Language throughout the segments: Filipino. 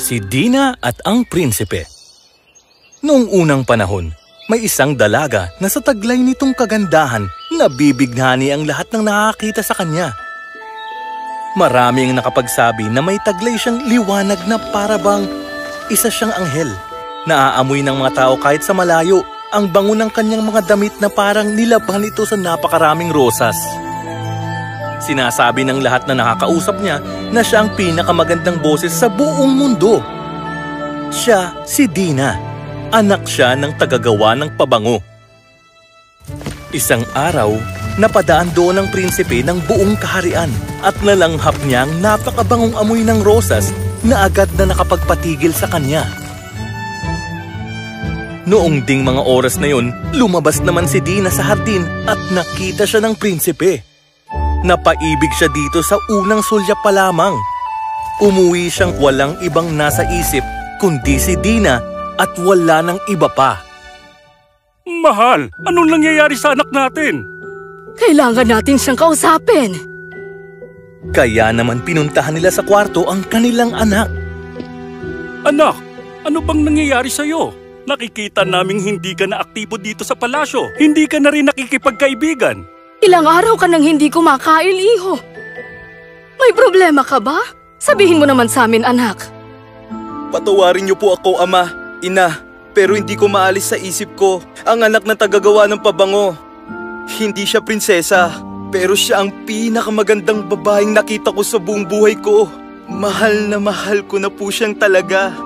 Si Dina at ang Prinsipe. Noong unang panahon, may isang dalaga na sa taglay nitong kagandahan, nabibighani ang lahat ng nakakita sa kanya. Marami ang nakapagsabi na may taglay siyang liwanag na para bang isa siyang anghel. Naaamoy ng mga tao kahit sa malayo ang bango ng kanyang mga damit na parang nilabhan ito sa napakaraming rosas. Sinasabi ng lahat na nakakausap niya na siya ang pinakamagandang boses sa buong mundo. Siya si Dina, anak siya ng tagagawa ng pabango. Isang araw, napadaan doon ang prinsipe ng buong kaharian at nalanghap niya ang napakabangong amoy ng rosas na agad na nakapagpatigil sa kanya. Noong ding mga oras na yun, lumabas naman si Dina sa hardin at nakita siya ng prinsipe. Napaibig siya dito sa unang sulyap pa lamang. Umuwi siyang walang ibang nasa isip kundi si Dina at wala ng iba pa. Mahal, anong nangyayari sa anak natin? Kailangan natin siyang kausapin. Kaya naman pinuntahan nila sa kwarto ang kanilang anak. Anak, ano bang nangyayari sa'yo? Nakikita naming hindi ka na aktibo dito sa palasyo. Hindi ka na rin nakikipagkaibigan. Ilang araw ka nang hindi kumakain, iho. May problema ka ba? Sabihin mo naman sa amin, anak. Patawarin niyo po ako, ama, ina, pero hindi ko maalis sa isip ko ang anak na tagagawa ng pabango. Hindi siya prinsesa, pero siya ang pinakamagandang babaeng nakita ko sa buong buhay ko. Mahal na mahal ko na po siyang talaga.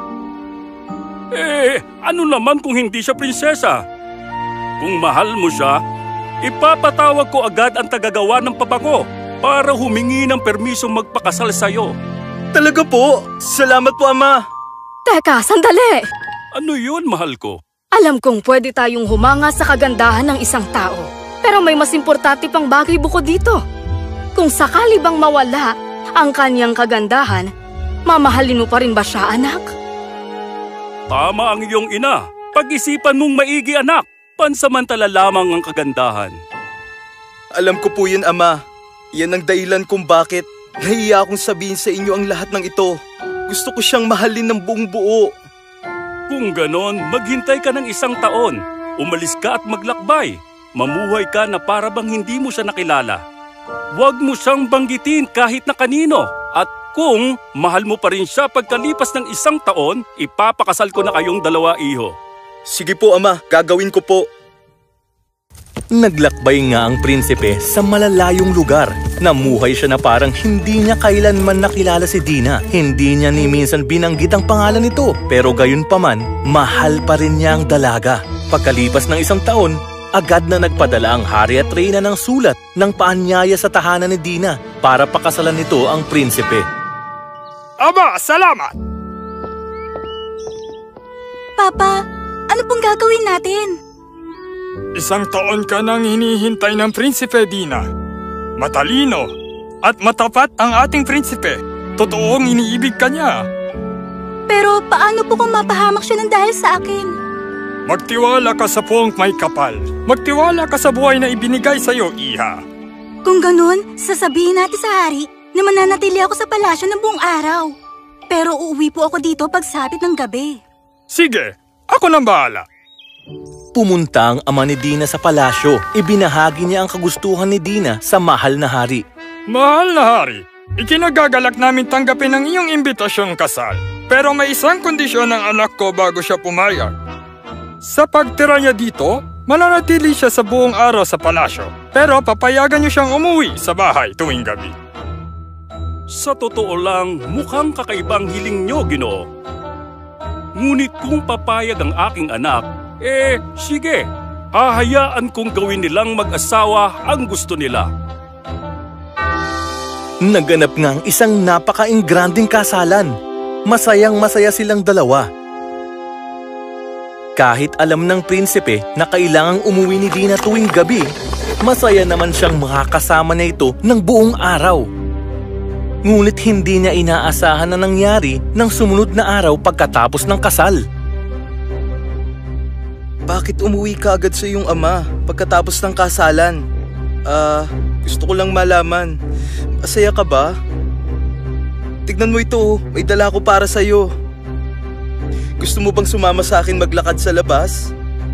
Ano naman kung hindi siya prinsesa? Kung mahal mo siya, ipapatawag ko agad ang tagagawa ng pabango para humingi ng permisong magpakasal sa'yo. Talaga po? Salamat po, ama. Teka, sandali! Ano yun, mahal ko? Alam kong pwede tayong humanga sa kagandahan ng isang tao. Pero may mas importante pang bagay bukod dito. Kung sakali bang mawala ang kanyang kagandahan, mamahalin mo pa rin ba siya, anak? Tama ang iyong ina. Pag-isipan mong maigi, anak. Pansamantala lamang ang kagandahan. Alam ko po yun, ama. Yan ang dahilan kung bakit nahiya akong sabihin sa inyo ang lahat ng ito. Gusto ko siyang mahalin ng buong buo. Kung ganon, maghintay ka ng 1 taon. Umalis ka at maglakbay. Mamuhay ka na para bang hindi mo siya nakilala. Huwag mo siyang banggitin kahit na kanino. At kung mahal mo pa rin siya pagkalipas ng 1 taon, ipapakasal ko na kayong dalawa, iho. Sige po, ama. Gagawin ko po. Naglakbay nga ang prinsipe sa malalayong lugar. Namuhay siya na parang hindi niya kailanman nakilala si Dina. Hindi niya ni minsan binanggit ang pangalan nito. Pero gayon pa man, mahal pa rin niya ang dalaga. Pagkalipas ng 1 taon, agad na nagpadala ang hari at reyna ng sulat ng paanyaya sa tahanan ni Dina para pakasalan nito ang prinsipe. Aba, salamat! Papa, ano pong gagawin natin? 1 taon ka nang hinihintay ng Prinsipe, Dina. Matalino at matapat ang ating prinsipe. Totoong iniibig ka niya. Pero paano po kung mapahamak siya ng dahil sa akin? Magtiwala ka sa puong may kapal. Magtiwala ka sa buhay na ibinigay sa'yo, iha. Kung ganun, sasabihin natin sa hari na mananatili ako sa palasyo ng buong araw. Pero uuwi po ako dito pagsapit ng gabi. Sige, ako nang bahala. Pumunta ang ama ni Dina sa palasyo. Ibinahagi niya ang kagustuhan ni Dina sa mahal na hari. Mahal na hari, ikinagagalak namin tanggapin ang iyong imbitasyong kasal. Pero may isang kondisyon ng anak ko bago siya pumayag. Sa pagtira niya dito, mananatili siya sa buong araw sa palasyo. Pero papayagan niyo siyang umuwi sa bahay tuwing gabi. Sa totoo lang, mukhang kakaibang hiling niyo, Ginoo. Ngunit kung papayag ang aking anak, sige, hahayaan kong gawin nilang mag-asawa ang gusto nila. Naganap nga ang isang napaka-ingranding kasalan. Masayang-masaya silang dalawa. Kahit alam ng prinsipe na kailangang umuwi ni Dina tuwing gabi, masaya naman siyang makakasama na ito ng buong araw. Ngunit hindi niya inaasahan na nangyari ng sumunod na araw pagkatapos ng kasal. Bakit umuwi ka agad sa iyong ama pagkatapos ng kasalan? Gusto ko lang malaman. Masaya ka ba? Tignan mo ito, may dala ko para sa'yo. Gusto mo bang sumama sa akin maglakad sa labas?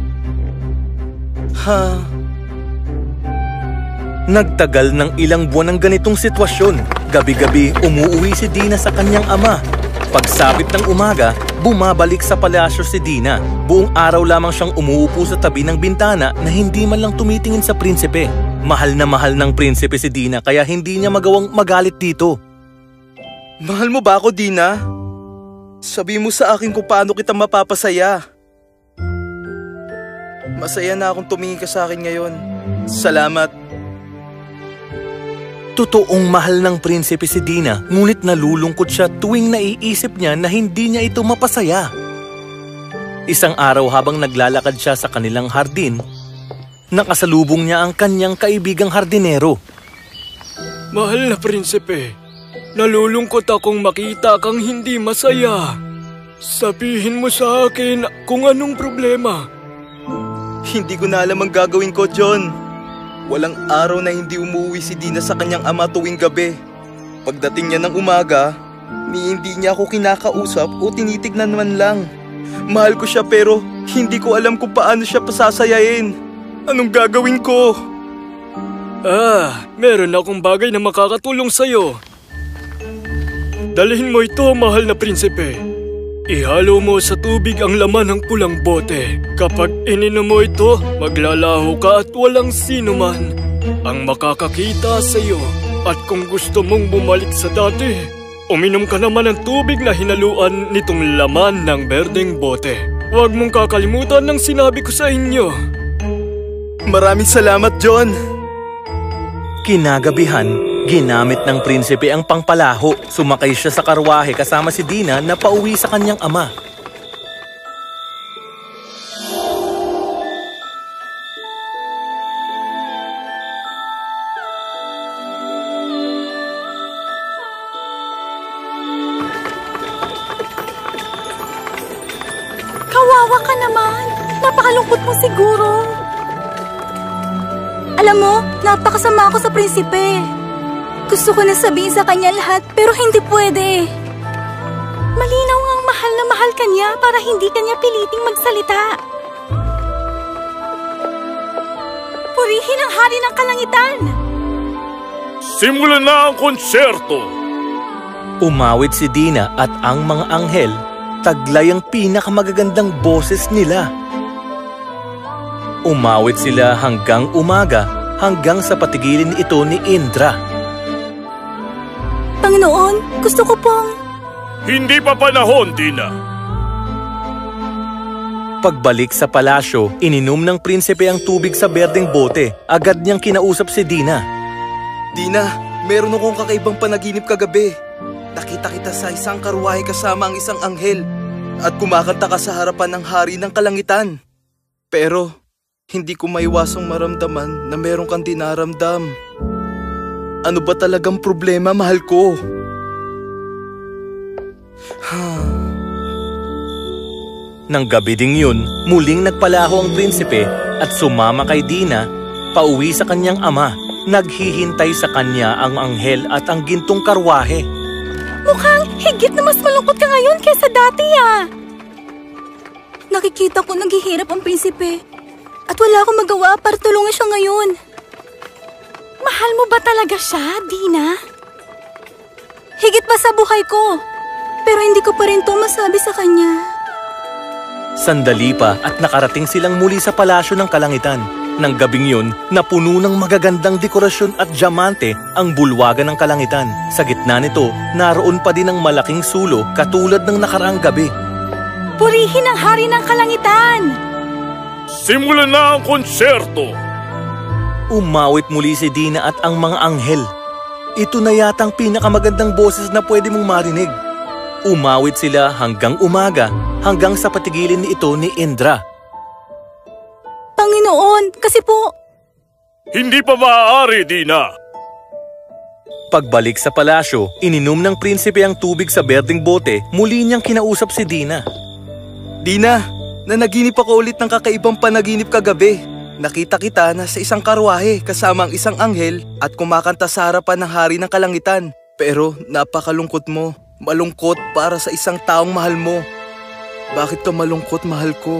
Nagtagal ng ilang buwan ng ganitong sitwasyon. Gabi-gabi umuuwi si Dina sa kanyang ama. Pagsapit ng umaga, bumabalik sa palasyo si Dina. Buong araw lamang siyang umuupo sa tabi ng bintana na hindi man lang tumitingin sa prinsipe. Mahal na mahal ng prinsipe si Dina kaya hindi niya magawang magalit dito. Mahal mo ba ako, Dina? Sabi mo sa akin kung paano kita mapapasaya. Masaya na akong tumingin ka sa akin ngayon. Salamat. Totoong mahal ng prinsipe si Dina, ngunit nalulungkot siya tuwing naiisip niya na hindi niya ito mapasaya. Isang araw habang naglalakad siya sa kanilang hardin, nakasalubong niya ang kanyang kaibigang hardinero. Mahal na prinsipe, nalulungkot akong makita kang hindi masaya. Sabihin mo sa akin kung anong problema. Hindi ko na alam ang gagawin ko, John. Walang araw na hindi umuwi si Dina sa kanyang ama tuwing gabi. Pagdating niya ng umaga, hindi niya ako kinakausap o tinitignan man lang. Mahal ko siya pero hindi ko alam kung paano siya pasasayain. Anong gagawin ko? Meron akong bagay na makakatulong sa'yo. Dalhin mo ito, mahal na prinsipe. Ihalo mo sa tubig ang laman ng pulang bote. Kapag ininom mo ito, maglalaho ka at walang sino man ang makakakita sa iyo. At kung gusto mong bumalik sa dati, uminom ka naman ng tubig na hinaluan nitong laman ng berdeng bote. Huwag mong kakalimutan ng sinabi ko sa inyo. Maraming salamat, John. Kinagabihan, ginamit ng prinsipe ang pangpalaho. Sumakay siya sa karwahe kasama si Dina na pauwi sa kanyang ama. Kawawa ka naman. Napakalungkot mo siguro. Alam mo, napakasama ako sa prinsipe. Gusto ko na sabihin sa kanya lahat pero hindi pwede. Malinaw ngang mahal na mahal ka niya para hindi kanya piliting magsalita. Purihin ang hari ng kalangitan! Simulan na ang konserto! Umawit si Dina at ang mga anghel, taglay ang pinakamagagandang boses nila. Umawit sila hanggang umaga, hanggang sa patigilin ito ni Indra. Panginoon, gusto ko pong... Hindi pa panahon, Dina. Pagbalik sa palasyo, ininom ng prinsipe ang tubig sa berdeng bote. Agad niyang kinausap si Dina. Dina, meron akong kakaibang panaginip kagabi. Nakita kita sa isang karwahe kasama ang isang anghel at kumakanta ka sa harapan ng hari ng kalangitan. Pero hindi ko maiwasang maramdaman na meron kang dinaramdam. Ano ba talagang problema, mahal ko? Nang gabi ding yun, muling nagpalaho ang prinsipe at sumama kay Dina pauwi sa kanyang ama. Naghihintay sa kanya ang anghel at ang gintong karwahe. Mukhang higit na mas malungkot ka ngayon kaysa dati, Nakikita ko naghihirap ang prinsipe at wala akong magawa para tulungan siya ngayon. Mahal mo ba talaga siya, Dina? Higit pa sa buhay ko, pero hindi ko pa rin ito masabi sa kanya. Sandali pa at nakarating silang muli sa palasyo ng kalangitan. Nang gabing yun, napuno ng magagandang dekorasyon at diamante ang bulwagan ng kalangitan. Sa gitna nito, naroon pa din ang malaking sulo katulad ng nakaraang gabi. Purihin ang hari ng kalangitan! Simulan na ang konserto! Umawit muli si Dina at ang mga anghel. Ito na yatang pinakamagandang boses na pwede mong marinig. Umawit sila hanggang umaga, hanggang sa patigilin ni ito ni Indra. Panginoon, kasi po... Hindi pa maaari, Dina. Pagbalik sa palasyo, ininom ng prinsipe ang tubig sa berdeng bote, muli niyang kinausap si Dina. Dina, nanaginip ako ulit ng kakaibang panaginip kagabi. Nakita kita na sa isang karwahe kasama ang isang anghel at kumakanta sa harapan ng hari ng kalangitan. Pero napakalungkot mo. Malungkot para sa isang taong mahal mo. Bakit ka malungkot, mahal ko?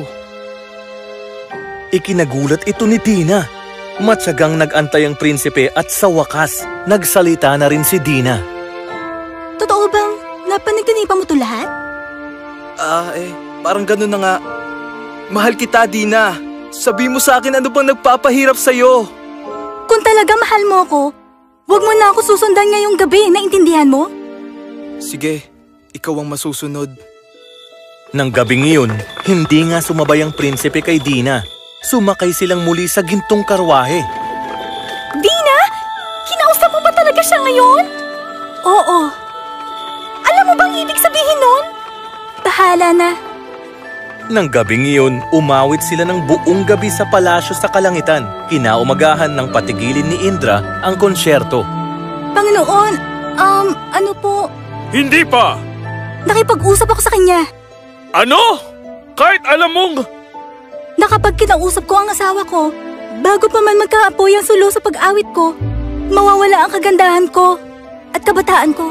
Ikinagulat ito ni Dina. Matyagang nag-antay ang prinsipe at sa wakas, nagsalita na rin si Dina. Totoo bang napanaginipan mo to lahat? Parang ganun na nga. Mahal kita, Dina. Sabi mo sa akin ano bang nagpapahirap sa'yo. Kung talaga mahal mo ako, huwag mo na ako susundan ngayong gabi, naintindihan mo? Sige, ikaw ang masusunod. Nang gabing iyon, hindi nga sumabay ang prinsipe kay Dina. Sumakay silang muli sa gintong karwahe. Dina! Kinausap mo ba talaga siya ngayon? Oo. Alam mo bang ibig sabihin nun? Bahala na. Nang gabing iyon, umawit sila ng buong gabi sa palasyo sa kalangitan. Kinaumagahan ng patigilin ni Indra ang konsyerto. Panginoon, ano po? Hindi pa! Nakipag-usap ako sa kanya. Ano? Kahit alam mong... Na kapag kinausap ko ang asawa ko, bago pa man magkaapoy ang sulo sa pag-awit ko, mawawala ang kagandahan ko at kabataan ko.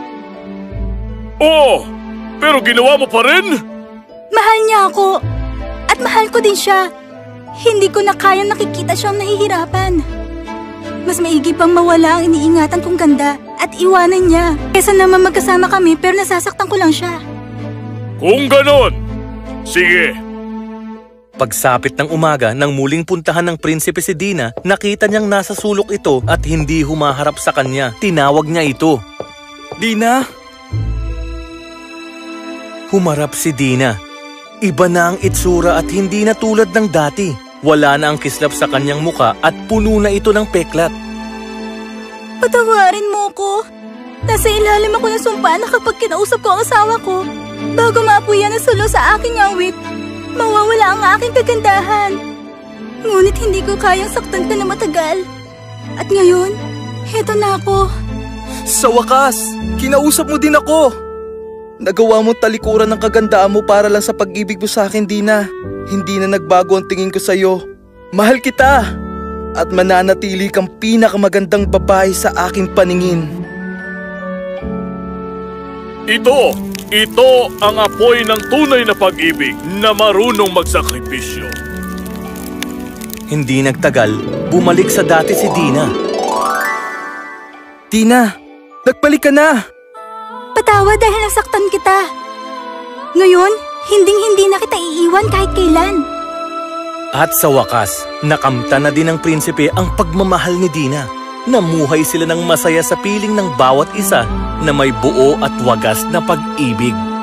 Oo, pero ginawa mo pa rin? Mahal niya ako at mahal ko din siya. Hindi ko na kayang nakikita siyang nahihirapan. Mas maigi pang mawala ang iniingatan kong ganda at iwanan niya kesa naman magkasama kami pero nasasaktan ko lang siya. Kung ganon, sige. Pagsapit ng umaga nang muling puntahan ng prinsipe si Dina, nakita niyang nasa sulok ito at hindi humaharap sa kanya. Tinawag niya ito. Dina? Humarap si Dina. Iba na ang itsura at hindi na tulad ng dati. Wala na ang kislap sa kanyang muka at puno na ito ng peklat. Patawarin mo ko. Nasa ilalim ako ng sumpa na kapag kinausap ko ang asawa ko, bago maapuyan ang sulo sa aking awit, mawawala ang aking kagandahan. Ngunit hindi ko kayang saktan ka na matagal. At ngayon, heto na ako. Sa wakas, kinausap mo din ako. Nagawa mo talikuran ng kagandaan mo para lang sa pag-ibig mo sa akin, Dina. Hindi na nagbago ang tingin ko sa'yo. Mahal kita! At mananatili kang pinakamagandang babae sa aking paningin. Ito ang apoy ng tunay na pag-ibig na marunong magsakripisyo. Hindi nagtagal, bumalik sa dati si Dina. Dina, nagbalik ka na! Patawad dahil nasaktan kita. Ngayon, hinding-hindi na kita iiwan kahit kailan. At sa wakas, nakamta na din ng prinsipe ang pagmamahal ni Dina. Namuhay sila ng masaya sa piling ng bawat isa na may buo at wagas na pag-ibig.